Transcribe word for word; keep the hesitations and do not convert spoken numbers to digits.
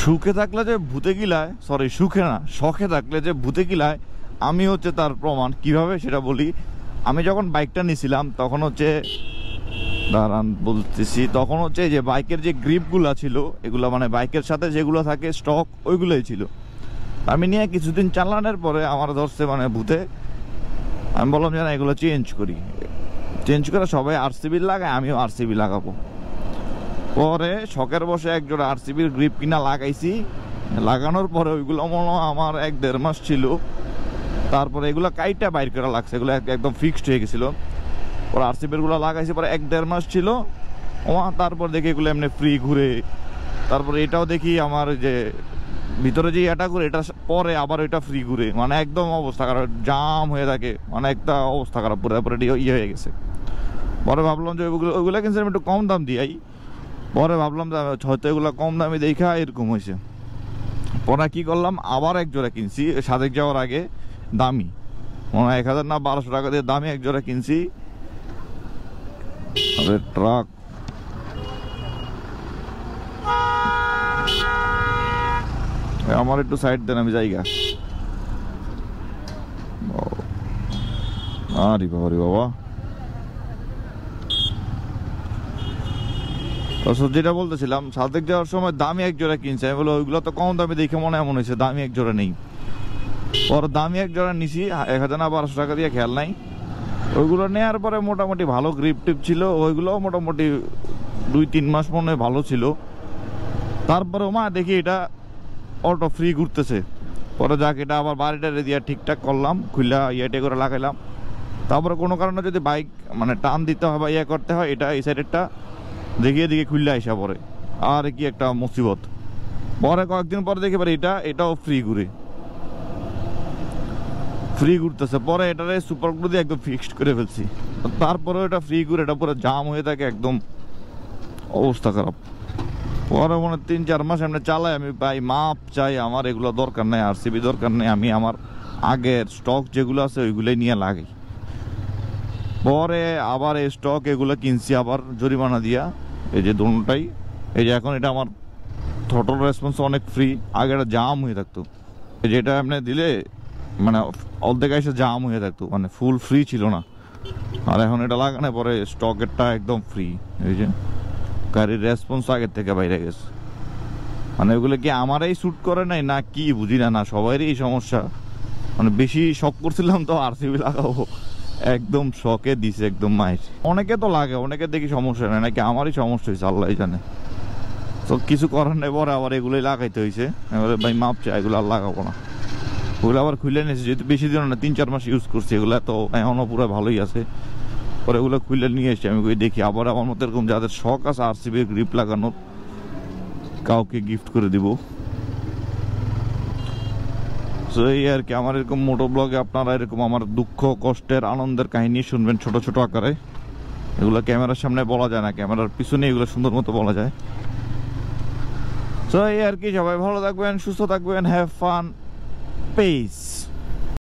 সুখে থাকলে যে ভূতে গিলায়, সরি সুখে না শখে থাকলে যে ভূতে গিলায়, আমি হচ্ছে তার প্রমাণ। কিভাবে সেটা বলি। আমি যখন বাইকটা নিয়েছিলাম তখন হচ্ছে দাঁড়ান বলতেছি, তখন হচ্ছে যে বাইকের যে গ্রিপগুলো ছিল এগুলো মানে বাইকের সাথে যেগুলো থাকে স্টক ওইগুলোই ছিল। আমি নিয়ে কিছুদিন চালানোর পরে আমার ধরছে মানে ভূতে। আমি বললাম যে না এগুলো চেঞ্জ করি, চেঞ্জ করে সবাই আরসিবি লাগায়, আমিও আরসিবি লাগাবো। পরে শখের বসে একজোড়া আরসিবির গ্রিপ কিনা লাগাইছি। লাগানোর পরে ওইগুলো মনে আমার এক দেড় মাস ছিল। তারপরে এগুলো কাইটা বাইর করা লাগছে, এগুলো একদম ফিক্সড হয়ে গেছিলো। পরে আরসিবির গুলো লাগাইছি, পরে এক দেড় মাস ছিল ও। তারপর দেখি এগুলো এমনি ফ্রি ঘুরে। তারপরে এটাও দেখি আমার যে ভিতরে যে এটা করে এটা পরে আবার ওইটা ফ্রি ঘুরে, মানে একদম অবস্থা খারাপ, জাম হয়ে থাকে, মানে একটা অবস্থা খারাপ, পুরোপুরি ইয়ে হয়ে গেছে। পরে ভাবলাম যে ওইগুলো ওইগুলো কিন্তু আমি একটু কম দাম দিই। পরে ভাবলাম যে হয়তো এগুলো কম দামে দেখা এরকম হয়েছে। পরে কি করলাম, আবার এক জোড়া কিনছি সাদেক যাওয়ার আগে, দামি মনে এক হাজার না বারোশো টাকা দিয়ে দামি এক জোড়া কিনছি। ট্রাক আমার একটু সাইড দেন, আমি জায়গা আরে বাবা রে বাবা। যেটা বলতেছিলাম, সাদেক যাওয়ার সময় দামি এক জোড়া কিনছে। আমি বলো ওইগুলো তো কম দামে দেখে মনে এমন হয়েছে দামি এক জোড়া নেই। পর দামি এক জোড়া নিছি এক হাজার না বারোশো টাকা দিয়ে, খেয়াল নাই। ওইগুলো নেওয়ার পরে মোটামুটি ভালো গ্রিপ টিপ ছিল, ওইগুলো মোটামুটি দুই তিন মাস মনে ভালো ছিল। তারপরে মা দেখি এটা অটো ফ্রি ঘুরতেছে। পরে যাক এটা আবার বাড়িটা দিয়ে ঠিকঠাক করলাম, খুললা ইয়েটে করে লাগাইলাম। তারপরে কোনো কারণে যদি বাইক মানে টান দিতে হয় বা ইয়ে করতে হয়, এটা এই সাইডেরটা দেখিয়ে দিকে খুললে আসা পরে আর কি একটা মুসিবত। পরে কয়েকদিন পরে দেখি পারি এটা এটাও ফ্রি ঘুরে, ফ্রি ঘুরতেছে। পরে এটারে সুপার গ্লু দিয়ে একদম ফিক্সড করে ফেলছি। তারপরেও এটা ফ্রি ঘুরে, এটা পুরো জাম হয়ে থাকে, একদম অবস্থা খারাপ। পরে মনে তিন চার মাস এমনি চালাই আমি, ভাই মাপ চাই, আমার এগুলো দরকার নেই, আরসিবি দরকার নেই, আমি আমার আগের স্টক যেগুলো আছে ওইগুলোই নিয়ে লাগাই। পরে আবার এই স্টক এগুলো কিনছি আবার জরিমানা দিয়া, এই যে দোনোটাই। এই যে এখন এটা আমার থ্রটল রেসপন্স অনেক ফ্রি, আগে এটা জাম হয়ে থাকতো। এই যে এটা এমনি দিলে মানে অর্ধেক এসে জাম হয়ে থাকতো, মানে ফুল ফ্রি ছিল না। আর এখন এটা লাগানোর পরে স্টকেরটা একদম ফ্রি। এই যে গাড়ির রেসপন্স আগের থেকে বাইরে গেছে। মানে ওগুলো কি আমারই শ্যুট করে নাই না কি বুঝি না, না সবারই এই সমস্যা। মানে বেশি শখ করছিলাম তো আরসিবি লাগাবো, একদম শখে দিছে একদম মাইর। অনেকে তো লাগে, অনেকে দেখি সমস্যা নেই, নাকি আমারই সমস্যা হয়েছে আল্লাহ জানে। তো কিছু করার নেই, পরে আবার এগুলোই লাগাইতে হয়েছে। এবারে ভাই মাপ চাই, এগুলো আর লাগাবো না। ওগুলো আবার খুলে নিয়েছে, যেহেতু বেশি দিন না তিন চার মাস ইউজ করছি, এগুলো তো এখনও পুরো ভালোই আছে। পরে ওগুলো খুলে নিয়ে এসছি আমি, দেখি আবার আমার মতো এরকম যাদের শখ আছে আরসিবির গ্রিপ লাগানোর, কাউকে গিফট করে দিব। তো এই আর কি, আমার এরকম মোটো ব্লগে আপনারা এরকম আমার দুঃখ কষ্টের আনন্দের কাহিনী শুনবেন ছোট ছোট আকারে। এগুলো ক্যামেরার সামনে বলা যায় না, ক্যামেরার পিছনে এগুলো সুন্দর মতো বলা যায়। তো এই আর কি, সবাই ভালো থাকবেন, সুস্থ থাকবেন, হ্যাভ ফান, পিস।